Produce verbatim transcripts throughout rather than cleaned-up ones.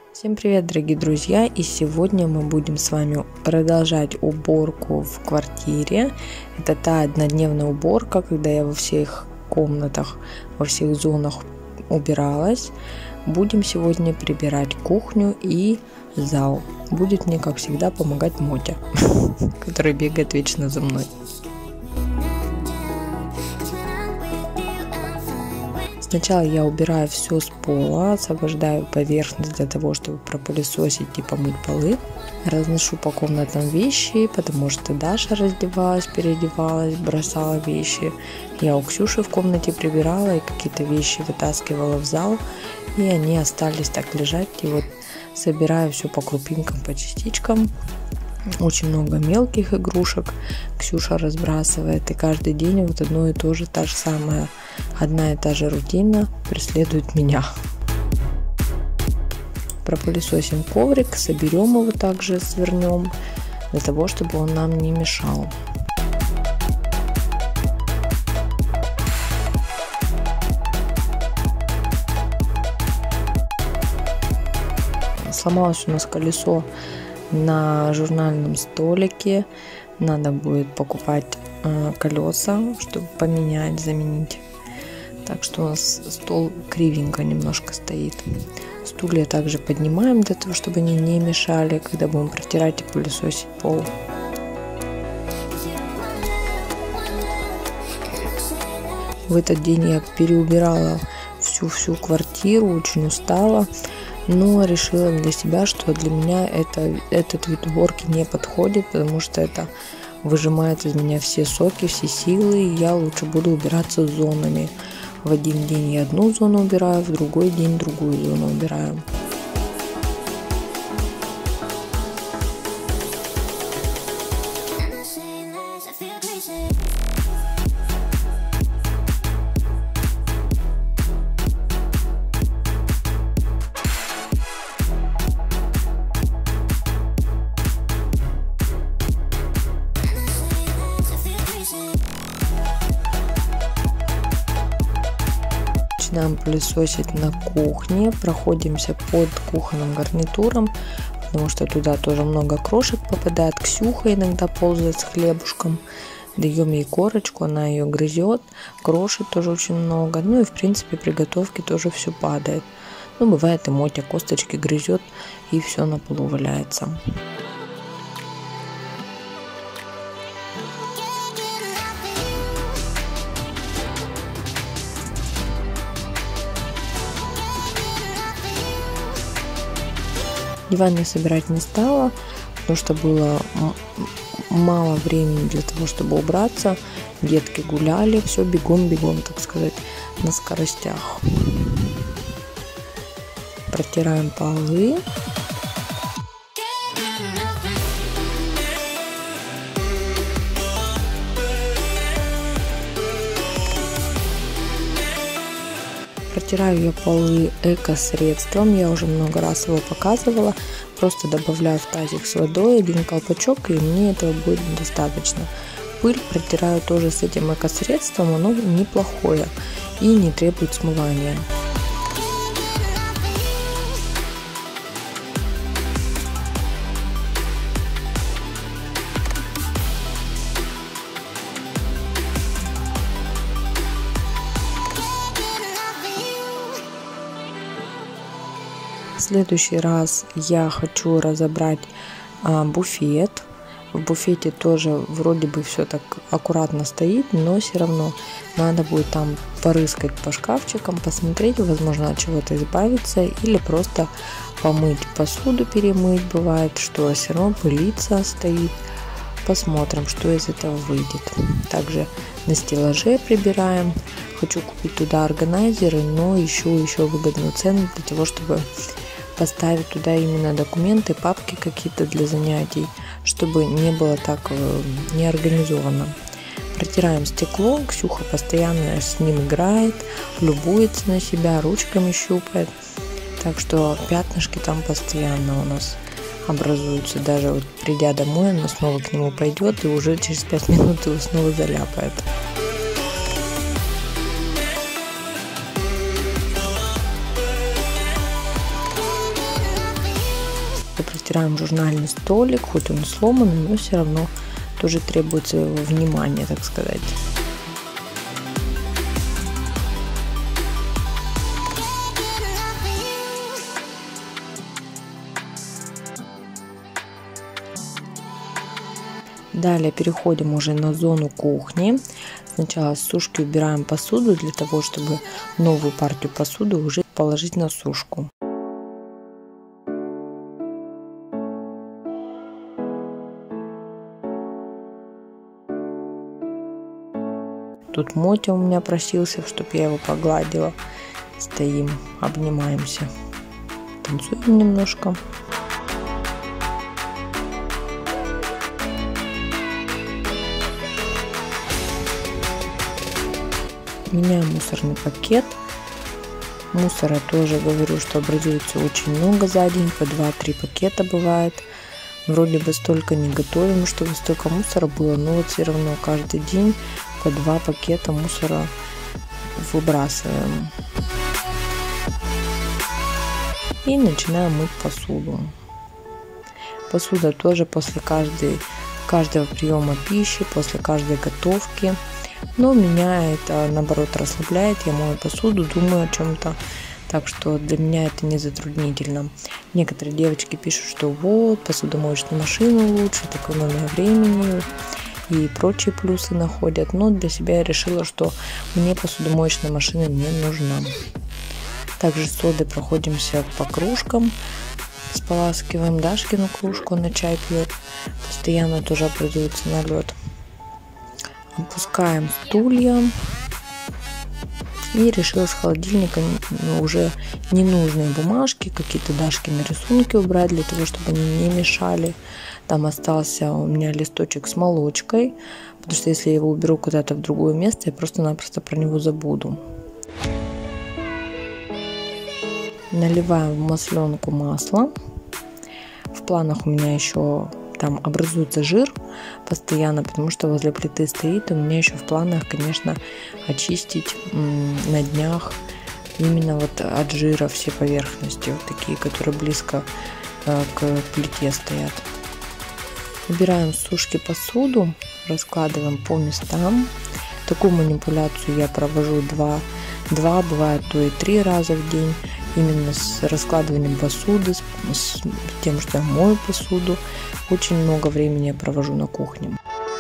Всем привет, дорогие друзья, и сегодня мы будем с вами продолжать уборку в квартире. Это та однодневная уборка, когда я во всех комнатах, во всех зонах убиралась. Будем сегодня прибирать кухню и зал. Будет мне, как всегда, помогать Мотя, который бегает вечно за мной. Сначала я убираю все с пола, освобождаю поверхность для того, чтобы пропылесосить и помыть полы. Разношу по комнатам вещи, потому что Даша раздевалась, переодевалась, бросала вещи. Я у Ксюши в комнате прибирала и какие-то вещи вытаскивала в зал. И они остались так лежать. И вот собираю все по крупинкам, по частичкам. Очень много мелких игрушек Ксюша разбрасывает, и каждый день вот одно и то же, та же самая, одна и та же рутина преследует меня. Пропылесосим коврик, соберем его также, свернем, для того, чтобы он нам не мешал. Сломалось у нас колесо на журнальном столике. Надо будет покупать э, колеса, чтобы поменять, заменить. Так что у нас стол кривенько немножко стоит. Стулья также поднимаем для того, чтобы они не мешали, когда будем протирать и пылесосить пол. В этот день я переубирала всю-всю квартиру, очень устала. Но решила для себя, что для меня это, этот вид уборки не подходит, потому что это выжимает из меня все соки, все силы, и я лучше буду убираться зонами. В один день я одну зону убираю, в другой день другую зону убираю. Начинаем пылесосить на кухне, проходимся под кухонным гарнитуром, потому что туда тоже много крошек попадает. Ксюха иногда ползает с хлебушком, даем ей корочку, она ее грызет, крошек тоже очень много, ну и в принципе при готовке тоже все падает. Ну бывает и Мотя косточки грызет и все на полу валяется. Диван я собирать не стала, потому что было мало времени для того, чтобы убраться. Детки гуляли, все бегом-бегом, так сказать, на скоростях. Протираем полы. Протираю я полы эко-средством, я уже много раз его показывала. Просто добавляю в тазик с водой один колпачок, и мне этого будет достаточно. Пыль протираю тоже с этим эко-средством, оно неплохое и не требует смывания. В следующий раз я хочу разобрать а, буфет. В буфете тоже вроде бы все так аккуратно стоит, но все равно надо будет там порыскать по шкафчикам, посмотреть, возможно, от чего-то избавиться или просто помыть посуду, перемыть. Бывает, что все равно пылится стоит. Посмотрим, что из этого выйдет. Также на стеллаже прибираем. Хочу купить туда органайзеры, но ищу еще выгодную цену для того, чтобы поставить туда именно документы, папки какие-то для занятий, чтобы не было так неорганизованно. Протираем стекло, Ксюха постоянно с ним играет, любуется на себя, ручками щупает, так что пятнышки там постоянно у нас образуются. Даже вот придя домой, она снова к нему пойдет и уже через пять минут его снова заляпает. стираем журнальный столик, хоть он и сломанный, но все равно тоже требуется внимания, так сказать. Далее переходим уже на зону кухни. Сначала с сушки убираем посуду для того, чтобы новую партию посуды уже положить на сушку. Тут Мотя у меня просился, чтобы я его погладила. Стоим, обнимаемся, танцуем немножко. Меняю мусорный пакет. Мусора тоже, говорю, что образуется очень много за день, по два-три пакета бывает. Вроде бы столько не готовим, чтобы столько мусора было, но вот все равно каждый день по два пакета мусора выбрасываем. И начинаем мыть посуду. Посуда тоже после каждой, каждого приема пищи, после каждой готовки. Но меня это, наоборот, расслабляет. Я мою посуду, думаю о чем-то. Так что для меня это не затруднительно. Некоторые девочки пишут, что вот, посудомоечную машину лучше, так экономия времени и прочие плюсы находят. Но для себя я решила, что мне посудомоечная машина не нужна. Также с содой проходимся по кружкам. Споласкиваем Дашкину кружку, она чай пьет. Постоянно тоже образуется налет. Опускаем стулья. И решила с холодильника ну, уже ненужные бумажки, какие-то Дашкины рисунки убрать, для того, чтобы они не мешали. Там остался у меня листочек с молочкой, потому что если я его уберу куда-то в другое место, я просто-напросто про него забуду. Наливаем в масленку масло. В планах у меня еще там образуется жир постоянно, потому что возле плиты стоит. У меня еще в планах, конечно, очистить на днях именно вот от жира все поверхности, вот такие, которые близко к плите стоят. Убираем с сушки посуду, раскладываем по местам. Такую манипуляцию я провожу два, два бывает то и три раза в день. Именно с раскладыванием посуды, с, с тем, что я мою посуду. Очень много времени я провожу на кухне.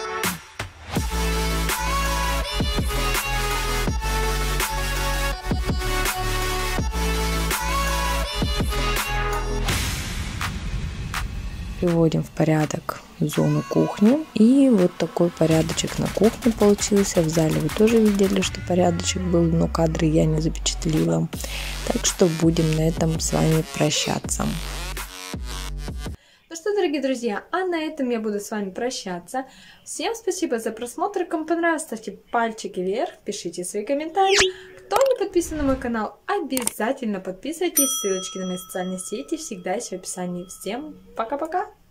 Приводим в порядок зону кухни. И вот такой порядочек на кухне получился. В зале вы тоже видели, что порядочек был, но кадры я не запечатлила. Так что будем на этом с вами прощаться. Ну что, дорогие друзья, а на этом я буду с вами прощаться. Всем спасибо за просмотр. Кому понравилось, ставьте пальчики вверх, пишите свои комментарии. Кто не подписан на мой канал, обязательно подписывайтесь. Ссылочки на мои социальные сети всегда есть в описании. Всем пока-пока!